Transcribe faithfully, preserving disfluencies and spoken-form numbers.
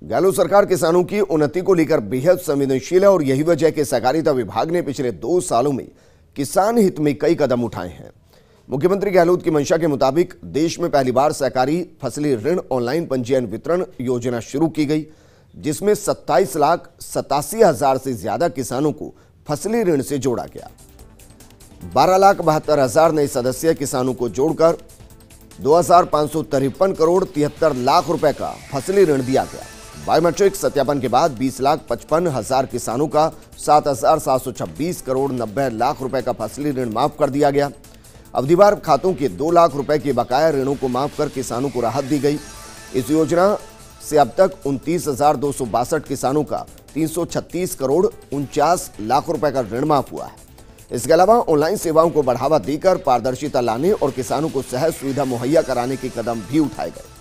गहलोत सरकार किसानों की उन्नति को लेकर बेहद संवेदनशील है और यही वजह है कि सहकारिता विभाग ने पिछले दो सालों में किसान हित में कई कदम उठाए हैं। मुख्यमंत्री गहलोत की मंशा के मुताबिक देश में पहली बार सहकारी फसली ऋण ऑनलाइन पंजीयन वितरण योजना शुरू की गई, जिसमें सत्ताईस लाख सतासी हजार से ज्यादा किसानों को फसली ऋण से जोड़ा गया। बारह लाख बहत्तर हजार नए सदस्य किसानों को जोड़कर दो हजार पांच सौ तिरपन करोड़ तिहत्तर लाख रुपए का फसली ऋण दिया गया। बायोमेट्रिक सत्यापन के बाद बीस लाख पचपन हजार किसानों का सात हजार सात सौ छब्बीस करोड़ नब्बे लाख रुपए का फसली ऋण माफ कर दिया गया। अवधिवार खातों के दो लाख रुपए के बकाया ऋणों को माफ कर किसानों को राहत दी गई। इस योजना से अब तक उनतीस हजार दो सौ बासठ किसानों का तीन सौ छत्तीस करोड़ उनचास लाख रुपए का ऋण माफ हुआ है। इसके अलावा ऑनलाइन सेवाओं को बढ़ावा देकर पारदर्शिता लाने और किसानों को सहज सुविधा मुहैया कराने के कदम भी उठाए गए।